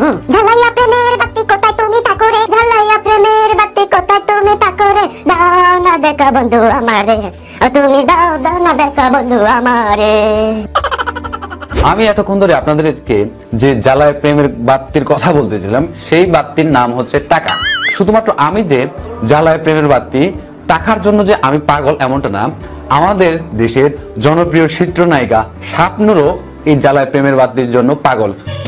ঝালাইয়া প্রেমের বাতি কোথায় তুমি থাকো রে, ঝালাইয়া প্রেমের বাতি কোথায় তুমি থাকো রে, দাও না দেখা বন্ধু আমারে, তুমি দাও দাও না দেখা বন্ধু আমারে। আমি এতক্ষণ ধরে আপনাদেরকে যে জ্বালায় প্রেমের বাতির কথা বলতেছিলাম, সেই বাতির নাম হচ্ছে টাকা। শুধুমাত্র আমি যে জ্বালায় প্রেমের বাতি, টাকার জন্য যে আমি পাগল এমনটা না। আমাদের দেশের জনপ্রিয় চিত্রনায়িকা শাবনূরও এই জ্বালায় প্রেমের বাতির জন্য পাগল।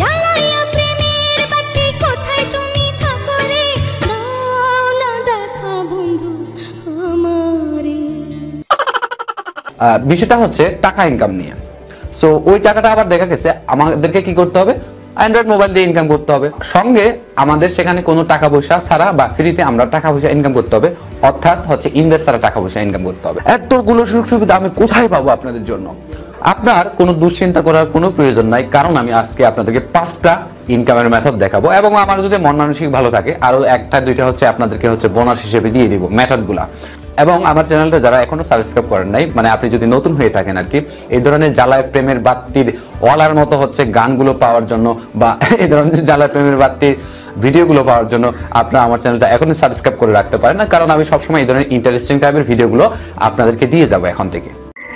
বিষয়টা হচ্ছে টাকা ইনকাম নিয়ে। সো ওই টাকাটা আবার দেখা গেছে আমাদেরকে কি করতে হবে, অ্যান্ড্রয়েড মোবাইল দিয়ে ইনকাম করতে হবে। সঙ্গে আমাদের সেখানে কোনো টাকা পয়সা ছাড়া বা ফ্রিতে আমরা টাকা পয়সা ইনকাম করতে হবে, অর্থাৎ হচ্ছে ইনভেস্ট ছাড়া টাকা পয়সা ইনকাম করতে হবে। এতগুলো সুযোগ সুবিধা আমি কোথায় পাবো আপনাদের জন্য? আপনার কোনো দুশ্চিন্তা করার কোনো প্রয়োজন নাই, কারণ আমি আজকে আপনাদেরকে 5টা ইনকামের মেথড দেখাবো, এবং আমার যদি মন মানসিক ভালো থাকে আরো 1টা 2টা হচ্ছে আপনাদেরকে হচ্ছে বোনাস হিসেবে দিয়ে দিব মেথডগুলা। এবং আমার চ্যানেলটা যারা এখনো সাবস্ক্রাইব করেন নাই, মানে আপনি যদি নতুন হয়ে থাকেন আর কি, এই ধরনের জ্বালায় প্রেমের বাতির ওয়ালার মতো হচ্ছে গানগুলো পাওয়ার জন্য বা এই ধরনের জ্বালায় প্রেমের বাতির ভিডিওগুলো পাওয়ার জন্য আপনারা আমার চ্যানেলটা এখনই সাবস্ক্রাইব করে রাখতে পারেন না, কারণ আমি সবসময় এই ধরনের ইন্টারেস্টিং টাইপের ভিডিওগুলো আপনাদেরকে দিয়ে যাবো এখন থেকে।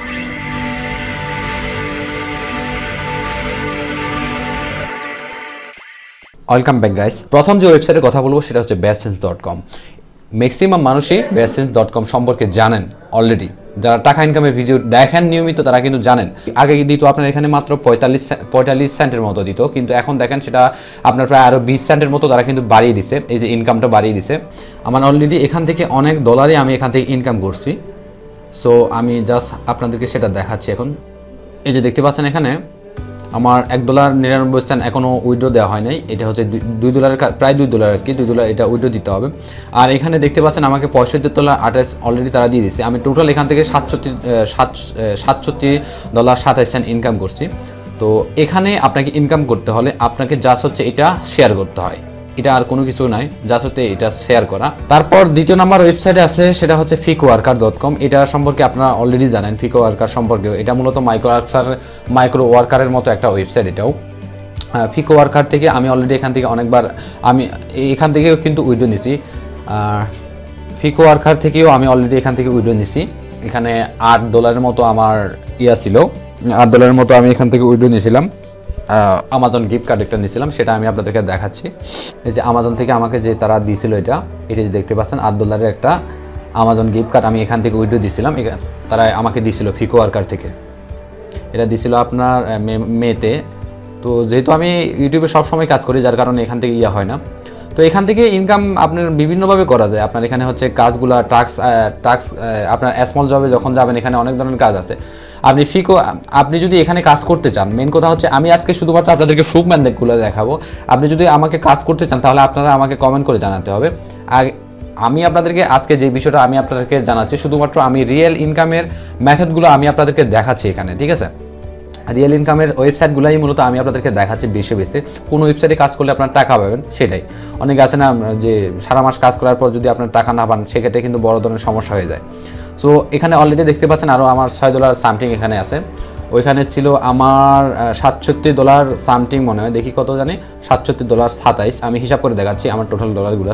Welcome back guys. প্রথম যে ওয়েবসাইটের কথা বলবো সেটা হচ্ছে bestsense.com। ম্যাক্সিমাম মানুষই bestsense.com সম্পর্কে জানেন অলরেডি। যারা টাকা ইনকামের ভিডিও দেখেন নিয়মিত তারা কিন্তু জানেন। আগে দিত আপনার এখানে মাত্র 45 সেন্টের মতো দিত, কিন্তু এখন দেখেন সেটা আপনার প্রায় আরও 20 সেন্টের মতো তারা কিন্তু বাড়িয়ে দিছে। এই যে ইনকামটা বাড়িয়ে দিছে আমার অলরেডি এখান থেকে অনেক ডলারই আমি এখান থেকে ইনকাম করছি। সো আমি আপনাদেরকে সেটা দেখাচ্ছি এখন। এই যে দেখতে পাচ্ছেন এখানে আমার $1.99 এখনও উইথড্র দেওয়া হয় নাই। এটা হচ্ছে $2 প্রায় $2 আর কি, $2 এটা উইথড্র দিতে হবে। আর এখানে দেখতে পাচ্ছেন আমাকে $65.28 অলরেডি তারা দিয়ে দিচ্ছে। আমি টোটাল এখান থেকে $67.27 ইনকাম করছি। তো এখানে আপনাকে ইনকাম করতে হলে আপনাকে জাস্ট হচ্ছে এটা শেয়ার করতে হয়, এটা আর কোনো কিছু নাই, জাস্ট হচ্ছে এটা শেয়ার করা। তারপর দ্বিতীয় নাম্বার ওয়েবসাইটে আছে সেটা হচ্ছে ficoworker.com। এটা সম্পর্কে আপনারা অলরেডি জানেন ficoworker সম্পর্কেও। এটা মূলত মাইক্রো ওয়ার্কারের মতো একটা ওয়েবসাইট। এটাও ficoworker থেকে আমি অলরেডি এখান থেকে অনেকবার আমি এখান থেকেও কিন্তু উইথড্র নিছি। ficoworker থেকেও আমি অলরেডি এখান থেকে উইথড্র নিছি। এখানে $8 মতো আমার ছিল, $8 মতো আমি এখান থেকে উইথড্র নিয়েছিলাম। আমাজন গিফট কার্ড একটা নিয়েছিলাম, সেটা আমি আপনাদেরকে দেখাচ্ছি। এই যে আমাজন থেকে আমাকে যে তারা দিয়েছিল এটা যে দেখতে পাচ্ছেন $8 একটা আমাজন গিফট কার্ড আমি এখান থেকে উইথড্র দিয়েছিলাম। তারা আমাকে দিয়েছিল ficoworker থেকে, এটা দিয়েছিল আপনার মেতে। তো যেহেতু আমি ইউটিউবে সবসময় কাজ করি যার কারণে এখান থেকে হয় না। তো এখান থেকে ইনকাম আপনার বিভিন্নভাবে করা যায়। আপনার এখানে হচ্ছে কাজগুলো টাস্ক আপনার স্মল জবে যখন যাবেন এখানে অনেক ধরনের কাজ আছে। আপনি যদি এখানে কাজ করতে চান, মেন কথা হচ্ছে আমি আজকে শুধুমাত্র আপনাদেরকে প্রুফ ম্যানগুলো দেখাবো। আপনি যদি আমাকে কাজ করতে চান তাহলে আপনারা আমাকে কমেন্ট করে জানাতে হবে। আর আমি আপনাদেরকে আজকে যে বিষয়টা আমি আপনাদেরকে জানাচ্ছি, শুধুমাত্র আমি রিয়েল ইনকামের মেথডগুলো আমি আপনাদেরকে দেখাচ্ছি এখানে, ঠিক আছে? রিয়েল ইনকামের ওয়েবসাইটগুলোই মূলত আমি আপনাদেরকে দেখাচ্ছি বেশি কোন ওয়েবসাইটে কাজ করলে আপনার টাকা পাবেন সেটাই। অনেকে আছে না যে সারা মাস কাজ করার পর যদি আপনার টাকা না পান সেক্ষেত্রে কিন্তু বড় ধরনের সমস্যা হয়ে যায়। সো এখানে অলরেডি দেখতে পাচ্ছেন আরও আমার $6 সামথিং এখানে আছে। ওইখানে ছিল আমার $67 সামথিং মনে হয়, দেখি কত জানি, $67.27। আমি হিসাব করে দেখাচ্ছি আমার টোটাল ডলারগুলো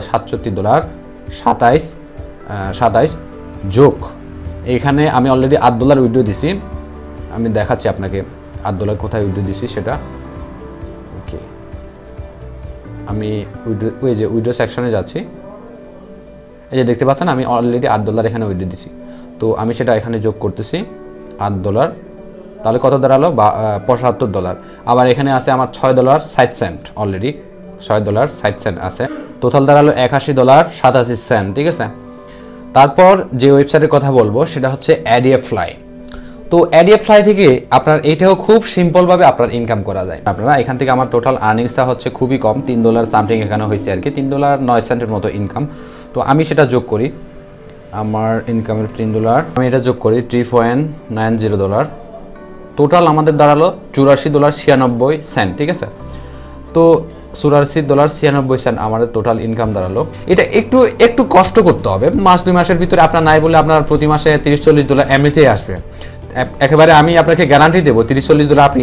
$67.27 যোগ এখানে আমি অলরেডি $8 উইথড্র দিছি। আমি দেখাচ্ছি আপনাকে $8 কোথায় উইথড্র দিছি সেটা। ওকে, আমি উইথড্র সেকশনে যাচ্ছি। এই যে দেখতে পাচ্ছেন আমি অলরেডি $8 এখানে উইথড্র দিছি। তো আমি সেটা এখানে যোগ করতেছি $8, তাহলে কত দাঁড়ালো $75। আবার এখানে আছে আমার $6.60 অলরেডি $6.60 আছে। টোটাল দাঁড়ালো $81.87, ঠিক আছে? তারপর যে ওয়েবসাইটের কথা বলবো সেটা হচ্ছে ADFly। তো ADFly থেকে আপনার এটাও খুব সিম্পলভাবে আপনার ইনকাম করা যায়। আপনারা এখান থেকে আমার টোটাল আর্নিংসটা হচ্ছে খুবই কম, $3 সামথিং এখানে হয়েছে আর কি, $3.09 মতো ইনকাম। তো আমি সেটা যোগ করি, আমার ইনকামের $3 আমি এটা যোগ করি $3.90। টোটাল আমাদের দাঁড়ালো $84.96, ঠিক আছে? তো $84.96 আমাদের টোটাল ইনকাম দাঁড়ালো। এটা একটু কষ্ট করতে হবে, মাস 2 মাসের ভিতরে আপনার নাই বলে আপনার প্রতি মাসে $30-40 এমনিতেই আসবে। একেবারে আমি আপনাকে গ্যারান্টি দেবো $30-40 আপনি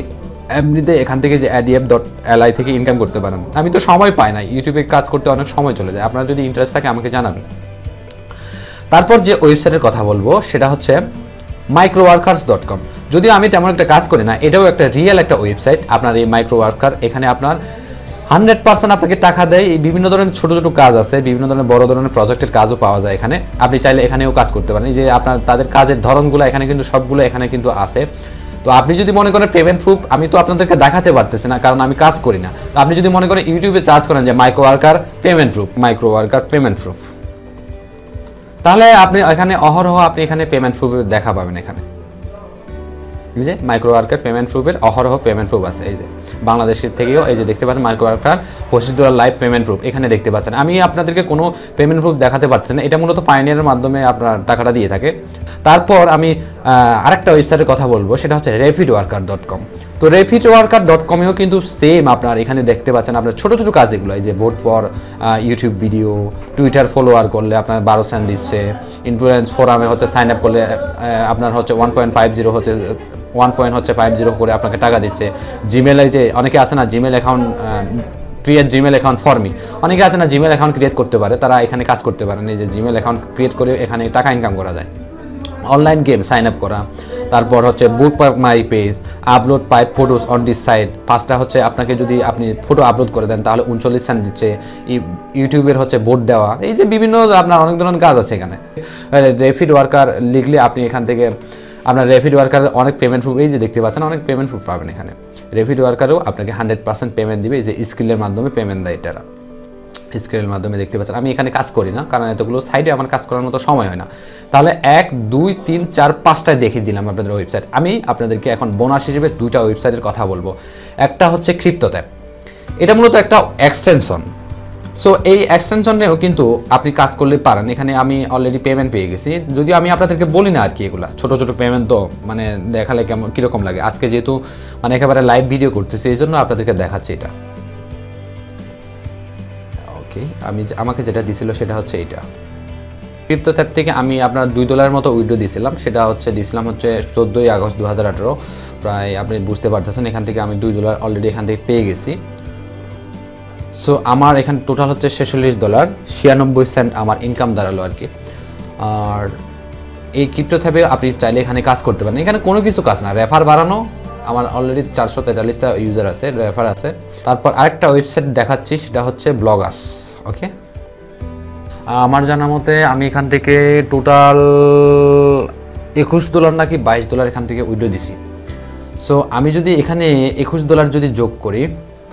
এমনিতে এখান থেকে যে adf.li থেকে ইনকাম করতে পারেন। আমি তো সময় পাই না, ইউটিউবে কাজ করতে অনেক সময় চলে যায়। আপনার যদি ইন্টারেস্ট থাকে আমাকে জানাবেন। তারপর যে ওয়েবসাইটের কথা বলবো সেটা হচ্ছে microworkers.com। যদিও আমি তেমন একটা কাজ করি না, এটাও একটা রিয়েল একটা ওয়েবসাইট। আপনার এই মাইক্রোওয়ার্কার, এখানে আপনার 100% আপনাকে টাকা দেয়। বিভিন্ন ধরনের ছোট ছোট কাজ আছে, বিভিন্ন ধরনের বড় ধরনের প্রজেক্টের কাজও পাওয়া যায় এখানে। আপনি চাইলে এখানেও কাজ করতে পারেন। যে আপনার তাদের কাজের ধরনগুলো এখানে কিন্তু সবগুলো এখানে কিন্তু আছে। তো আপনি যদি মনে করেন পেমেন্ট প্রুফ, আমি তো আপনাদেরকে দেখাতে পারতেছি না কারণ আমি কাজ করি না। তো আপনি যদি মনে করেন ইউটিউবে সার্চ করেন যে মাইক্রোওয়ার্কার পেমেন্ট প্রুফ, তাহলে আপনি এখানে অহরহ আপনি এখানে পেমেন্ট প্রুফের দেখা পাবেন। এখানে এই যে মাইক্রোওয়ার্কার পেমেন্ট প্রুফের অহরহ পেমেন্ট প্রুফ আছে। এই যে বাংলাদেশের থেকেও এই যে দেখতে পাচ্ছেন মাইক্রোওয়ার্কার $25 লাইভ পেমেন্ট প্রুফ এখানে দেখতে পাচ্ছেন। আমি আপনাদেরকে কোনো পেমেন্ট প্রুফ দেখাতে পারছি না, এটা মূলত পায়োনিয়ারের মাধ্যমে আপনার টাকাটা দিয়ে থাকে। তারপর আমি আরেকটা ওয়েবসাইটের কথা বলবো, সেটা হচ্ছে rapidworker.com। তো rapidworker.com-এও কিন্তু সেম আপনার এখানে দেখতে পাচ্ছেন আপনার ছোট ছোট কাজ এগুলো। এই যে vote for YouTube video, Twitter follower করলে আপনার 12 সেন্ট দিচ্ছে, ইনফ্লুয়েন্স ফোরামে হচ্ছে সাইন আপ করলে আপনার হচ্ছে 1.50 করে আপনাকে টাকা দিচ্ছে। জিমেলে যে অনেকে আছে না Gmail account create Gmail account for me, অনেকে আছে না জিমেল অ্যাকাউন্ট ক্রিয়েট করতে পারে, তারা এখানে কাজ করতে পারেন। এই যে জিমেল অ্যাকাউন্ট ক্রিয়েট করে এখানে টাকা ইনকাম করা যায়। অনলাইন গেম সাইন আপ করা, তারপর হচ্ছে book my page, upload 5 photos on this site. ফার্স্টটা হচ্ছে আপনাকে যদি আপনি ফটো আপলোড করে দেন তাহলে 39 সেন্ট দিচ্ছে। ইউটিউবের হচ্ছে ভোট দেওয়া, এই যে বিভিন্ন আপনার অনেক ধরনের কাজ আছে এখানে। রেফিড ওয়ার্কার লিখলে আপনি এখান থেকে আপনার রেফিড ওয়ার্কার অনেক পেমেন্ট প্রুফ এই যে দেখতে পাচ্ছেন, অনেক পেমেন্ট প্রুফ পাবেন এখানে। রেফিড ওয়ার্কারও আপনাকে 100% পেমেন্ট দিবে, এই যে স্কিলের মাধ্যমে পেমেন্ট দেয়। এটারা স্ক্রিনের মাধ্যমে দেখতে পাচ্ছেন। আমি এখানে কাজ করি না কারণ এতগুলো সাইডে আমার কাজ করার মতো সময় হয় না। তাহলে 1 2 3 4 5টায় দেখিয়ে দিলাম আপনাদের ওয়েবসাইট। আমি আপনাদেরকে এখন বোনাস হিসেবে 2টা ওয়েবসাইটের কথা বলবো। একটা হচ্ছে ক্রিপ্টোট্যাপ, এটা মূলত একটা এক্সটেনশন। সো এই এক্সটেনশনেও কিন্তু আপনি কাজ করলে পারেন। এখানে আমি অলরেডি পেমেন্ট পেয়ে গেছি, যদিও আমি আপনাদেরকে বলি না আর কি, এগুলা ছোটো ছোটো পেমেন্ট তো মানে দেখালে কেমন কীরকম লাগে। আজকে যেহেতু মানে একেবারে লাইভ ভিডিও করতেছি এই জন্য আপনাদেরকে দেখাচ্ছি এটা। আমাকে যেটা দিছিল সেটা হচ্ছে এইটা। ক্রিপ্টোট্যাপ থেকে আমি আপনার $2 মতো উইথড্র দিয়েছিলাম, সেটা হচ্ছে দিয়েছিলাম হচ্ছে 14 আগস্ট 2018। প্রায় আপনি বুঝতে পারতেছেন এখান থেকে আমি $2 অলরেডি এখান থেকে পেয়ে গেছি। সো আমার এখানে টোটাল হচ্ছে $46, 96 সেন্ট আমার ইনকাম দাঁড়ালো আর কি। আর এই ক্রিপ্টোট্যাপে আপনি চাইলে এখানে কাজ করতে পারেন। এখানে কোনো কিছু কাজ না, রেফার বাড়ানো। আমার অলরেডি 443টা ইউজার আছে, রেফার আছে। তারপর আরেকটা ওয়েবসাইট দেখাচ্ছি, সেটা হচ্ছে ব্লগাস। ওকে, আমার জানা মতে আমি এখান থেকে টোটাল $21 নাকি $22 এখান থেকে উইথড্র দিছি। সো আমি যদি এখানে $21 যদি যোগ করি,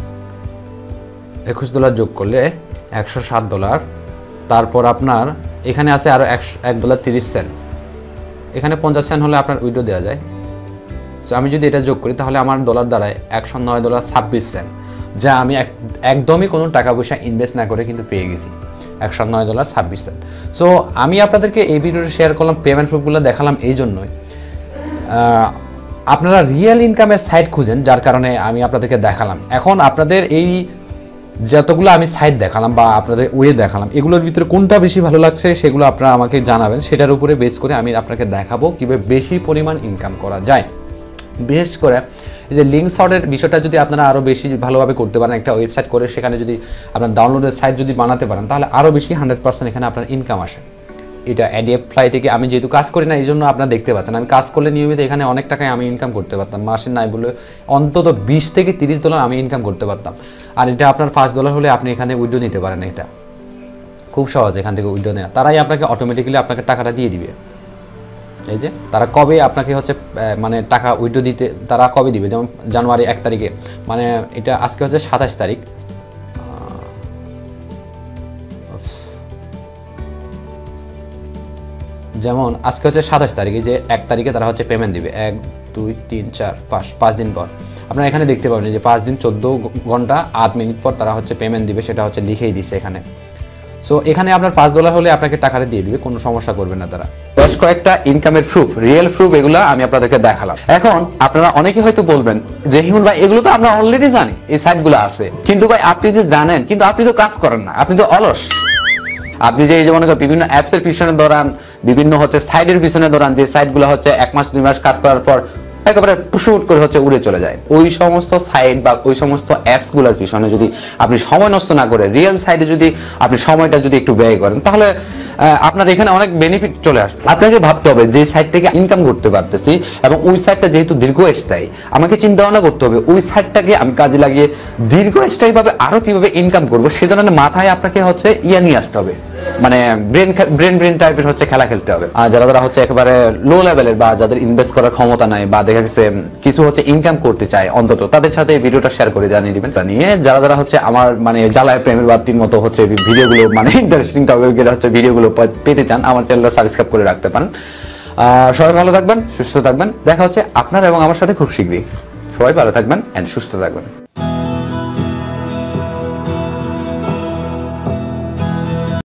$21 যোগ করলে $107। তারপর আপনার এখানে আছে আরও $1.30। এখানে 50 সেন্ট হলে আপনার উইথড্র দেওয়া যায়। সো আমি যদি এটা যোগ করি তাহলে আমার ডলার দাঁড়ায় $109.26, যা আমি একদমই কোনো টাকা পয়সা ইনভেস্ট না করে কিন্তু পেয়ে গেছি, $109.26। সো আমি আপনাদেরকে এই ভিডিওটা শেয়ার করলাম, পেমেন্ট প্রুফগুলো দেখালাম এই জন্যই। আপনারা রিয়েল ইনকামের সাইট খুঁজেন, যার কারণে আমি আপনাদেরকে দেখালাম। এখন আপনাদের এই যতগুলো আমি সাইট দেখালাম বা আপনাদের ওয়ে দেখালাম, এগুলোর ভিতরে কোনটা বেশি ভালো লাগছে সেগুলো আপনারা আমাকে জানাবেন। সেটার উপরে বেস করে আমি আপনাকে দেখাবো কীভাবে বেশি পরিমাণ ইনকাম করা যায়। বিশেষ করে এই যে লিঙ্ক শর্টের বিষয়টা যদি আপনারা আরও বেশি ভালোভাবে করতে পারেন, একটা ওয়েবসাইট করে সেখানে যদি আপনার ডাউনলোডের সাইট যদি বানাতে পারেন তাহলে আরও বেশি 100% এখানে আপনার ইনকাম আসে। এটা adf.li থেকে আমি যেহেতু কাজ করি না এই জন্য আপনারা দেখতে পাচ্ছেন। আমি কাজ করলে নিয়মিত এখানে অনেক টাকায় আমি ইনকাম করতে পারতাম, মাসে নাই বলে অন্তত $20 থেকে $30 আমি ইনকাম করতে পারতাম। আর এটা আপনার $5 হলে আপনি এখানে উইথড্র নিতে পারেন। এটা খুব সহজ এখান থেকে উইথড্র নেওয়া, তারাই আপনাকে অটোমেটিক্যালি আপনাকে টাকাটা দিয়ে দিবে। এই যে তারা কবে আপনাকে হচ্ছে মানে টাকা উইথড্র দিতে তারা কবে দিবে, যেমন জানুয়ারি 1 তারিখে, মানে এটা আজকে হচ্ছে 27 তারিখ। যেমন আজকে হচ্ছে 27 তারিখে, যে 1 তারিখে তারা হচ্ছে পেমেন্ট দিবে। 1 2 3 4 5 দিন পর আপনারা এখানে দেখতে পাবেন যে 5 দিন 14 ঘন্টা 8 মিনিট পর তারা হচ্ছে পেমেন্ট দিবে, সেটা হচ্ছে লিখেই দিচ্ছে এখানে। সো এখানে আপনার $5 হলে আপনাকে টাকাটা দিয়ে দিবে, কোনো সমস্যা করবে না তারা। বেশ কয়েকটা ইনকামের প্রুফ, রিয়েল প্রুফ, এগুলো আমি আপনাদেরকে দেখালাম। এখন আপনারা অনেকে হয়তো বলবেন যে হিমুন ভাই এগুলো তো আমরা অলরেডি জানি, এই সাইটগুলো আছে, কিন্তু ভাই আপনি যে জানেন কিন্তু আপনি তো কাজ করেন না, আপনি তো অলস। আপনি যে এই যে মনে করেন বিভিন্ন অ্যাপসের পিছনে দৌড়ান, বিভিন্ন হচ্ছে সাইটের পিছনে দৌড়ান, যে সাইটগুলো হচ্ছে 1 মাস 2 মাস কাজ করার পর একেবারে পুশুট করে হচ্ছে উড়ে চলে যায়। ওই সমস্ত সাইট বা ওই সমস্ত অ্যাপস গুলোর পিছনে যদি আপনি সময় নষ্ট না করে রিয়েল সাইডে যদি আপনি সময়টা যদি একটু ব্যয় করেন, তাহলে আপনার এখানে অনেক বেনিফিট চলে আসবে। আপনাকে ভাবতে হবে যে সাইট থেকে ইনকাম করতে পারতেছি এবং ওই সাইটটা যেহেতু দীর্ঘস্থায়ী, আমাকে চিন্তা ভাবনা করতে হবে ওই সাইটটাকে আমি কাজে লাগিয়ে দীর্ঘস্থায়ী ভাবে আরো কিভাবে ইনকাম করবো, সেজন্য মাথায় আপনাকে হচ্ছে নিয়ে আসতে হবে, মানে ব্রেন টাইপের হচ্ছে খেলা খেলতে হবে। আর যারা হচ্ছে একেবারে লো লেভেলের বা যাদের ইনভেস্ট করার ক্ষমতা নাই বা দেখা গেছে কিছু হচ্ছে ইনকাম করতে চায়, অন্তত তাদের সাথে এই ভিডিওটা শেয়ার করে জানিয়ে দিবেন। তা নিয়ে যারা হচ্ছে আমার মানে জ্বালায় প্রেমের বাতির মতো হচ্ছে ভিডিওগুলো মানে ইন্টারেস্টিং টপিকের হচ্ছে ভিডিওগুলো পেতে চান, আমার চ্যানেলটা সাবস্ক্রাইব করে রাখতে পারেন। সবাই ভালো থাকবেন, সুস্থ থাকবেন। দেখা হচ্ছে আপনার এবং আমার সাথে খুব শীঘ্রই। সবাই ভালো থাকবেন এন্ড সুস্থ থাকবেন।